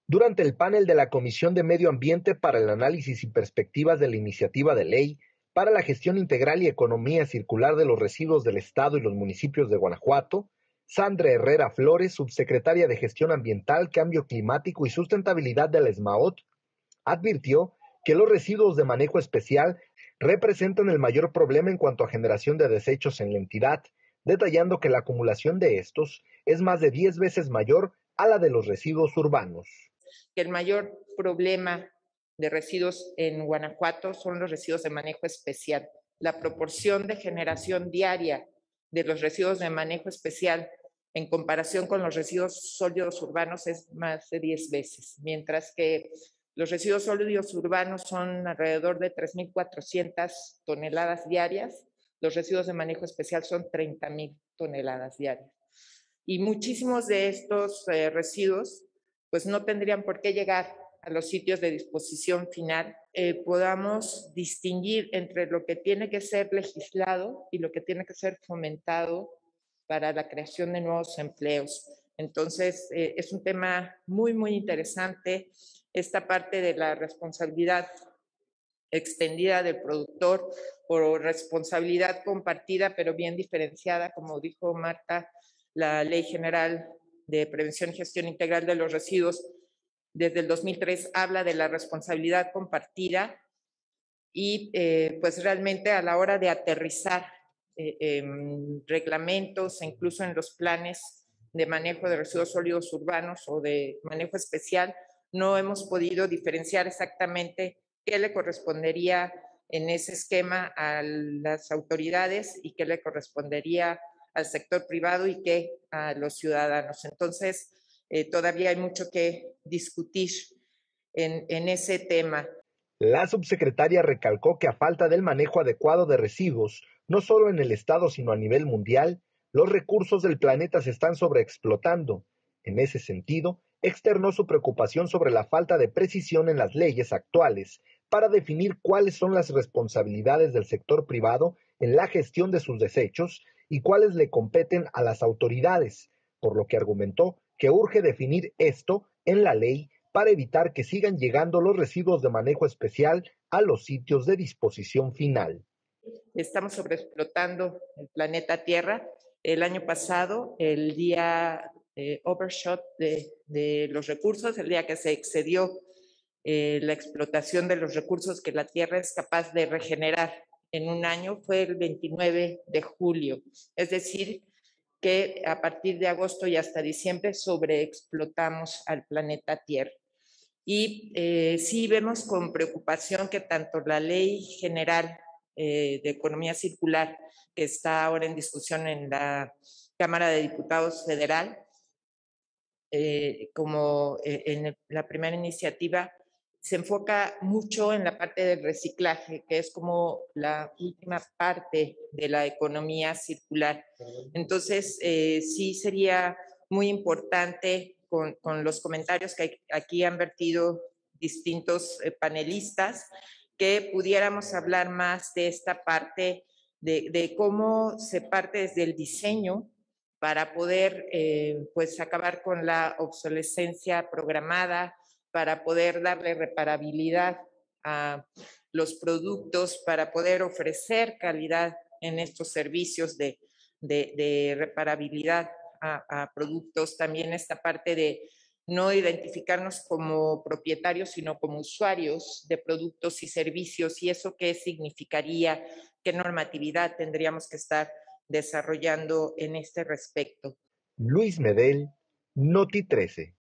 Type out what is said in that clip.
Durante el panel de la Comisión de Medio Ambiente para el análisis y perspectivas de la iniciativa de ley para la gestión integral y economía circular de los residuos del Estado y los municipios de Guanajuato, Sandra Herrera Flores, subsecretaria de Gestión Ambiental, Cambio Climático y Sustentabilidad de la SMAOT, advirtió que los residuos de manejo especial representan el mayor problema en cuanto a generación de desechos en la entidad, detallando que la acumulación de estos es más de 10 veces mayor a la de los residuos urbanos. Que el mayor problema de residuos en Guanajuato son los residuos de manejo especial. La proporción de generación diaria de los residuos de manejo especial en comparación con los residuos sólidos urbanos es más de 10 veces, mientras que los residuos sólidos urbanos son alrededor de 3.400 toneladas diarias, los residuos de manejo especial son 30.000 toneladas diarias. Y muchísimos de estos residuos pues no tendrían por qué llegar a los sitios de disposición final, podamos distinguir entre lo que tiene que ser legislado y lo que tiene que ser fomentado para la creación de nuevos empleos. Entonces, es un tema muy, muy interesante, esta parte de la responsabilidad extendida del productor o responsabilidad compartida, pero bien diferenciada, como dijo Marta, la Ley General de Prevención y Gestión Integral de los Residuos desde el 2003 habla de la responsabilidad compartida y pues realmente a la hora de aterrizar reglamentos e incluso en los planes de manejo de residuos sólidos urbanos o de manejo especial, no hemos podido diferenciar exactamente qué le correspondería en ese esquema a las autoridades y qué le correspondería al sector privado y qué a los ciudadanos. Entonces, todavía hay mucho que discutir en ese tema. La subsecretaria recalcó que a falta del manejo adecuado de residuos, no solo en el Estado sino a nivel mundial, los recursos del planeta se están sobreexplotando. En ese sentido, externó su preocupación sobre la falta de precisión en las leyes actuales para definir cuáles son las responsabilidades del sector privado en la gestión de sus desechos y cuáles le competen a las autoridades, por lo que argumentó que urge definir esto en la ley para evitar que sigan llegando los residuos de manejo especial a los sitios de disposición final. Estamos sobreexplotando el planeta Tierra. El año pasado, el día overshot de los recursos, el día que se excedió la explotación de los recursos que la Tierra es capaz de regenerar en un año, fue el 29 de julio. Es decir, que a partir de agosto y hasta diciembre sobreexplotamos al planeta Tierra. Y sí vemos con preocupación que tanto la Ley General de Economía Circular, que está ahora en discusión en la Cámara de Diputados Federal, como en la primera iniciativa, se enfoca mucho en la parte del reciclaje, que es como la última parte de la economía circular. Entonces, sí sería muy importante con los comentarios que aquí han vertido distintos panelistas, que pudiéramos hablar más de esta parte de cómo se parte desde el diseño para poder pues acabar con la obsolescencia programada, para poder darle reparabilidad a los productos, para poder ofrecer calidad en estos servicios de reparabilidad a productos. También esta parte de no identificarnos como propietarios, sino como usuarios de productos y servicios. ¿Y eso qué significaría? ¿Qué normatividad tendríamos que estar desarrollando en este respecto? Luis Medel, Noti 13.